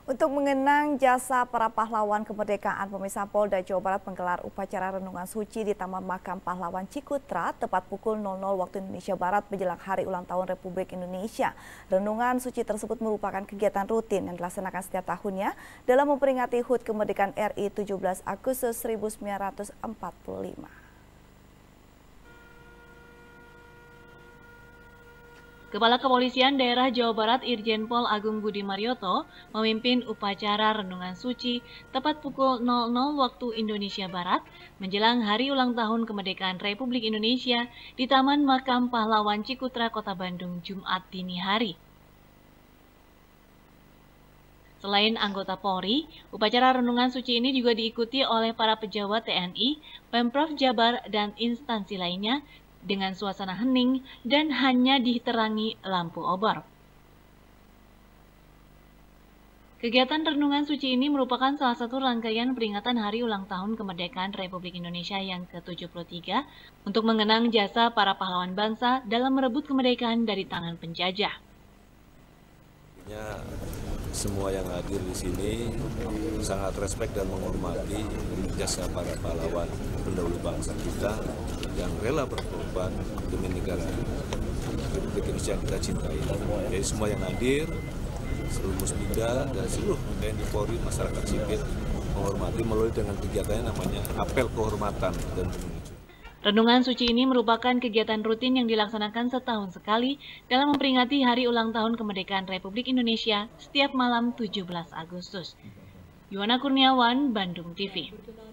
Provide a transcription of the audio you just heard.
Untuk mengenang jasa para pahlawan kemerdekaan, pemirsa Polda Jawa Barat menggelar upacara renungan suci di Taman Makam Pahlawan Cikutra tepat pukul 00 waktu Indonesia Barat menjelang Hari Ulang Tahun Republik Indonesia. Renungan suci tersebut merupakan kegiatan rutin yang dilaksanakan setiap tahunnya dalam memperingati HUT Kemerdekaan RI 17 Agustus 1945. Kepala Kepolisian Daerah Jawa Barat Irjen Pol Agung Budi Marioto memimpin upacara renungan suci tepat pukul 00 waktu Indonesia Barat menjelang Hari Ulang Tahun Kemerdekaan Republik Indonesia di Taman Makam Pahlawan Cikutra, Kota Bandung, Jumat dini hari. Selain anggota Polri, upacara renungan suci ini juga diikuti oleh para pejabat TNI, Pemprov Jabar, dan instansi lainnya dengan suasana hening dan hanya diterangi lampu obor. Kegiatan renungan suci ini merupakan salah satu rangkaian peringatan Hari Ulang Tahun Kemerdekaan Republik Indonesia yang ke-73 untuk mengenang jasa para pahlawan bangsa dalam merebut kemerdekaan dari tangan penjajah. Semua yang hadir di sini sangat respek dan menghormati jasa para pahlawan pendahulu bangsa kita yang rela berkorban demi negara Republik Indonesia yang kita cintai. Jadi semua yang hadir, seluruh musbida dan seluruh TNI Polri, masyarakat sipil menghormati melalui dengan kegiatannya namanya apel kehormatan dan menuju. Renungan suci ini merupakan kegiatan rutin yang dilaksanakan setahun sekali dalam memperingati Hari Ulang Tahun Kemerdekaan Republik Indonesia setiap malam 17 Agustus. Yuwana Kurniawan, Bandung TV.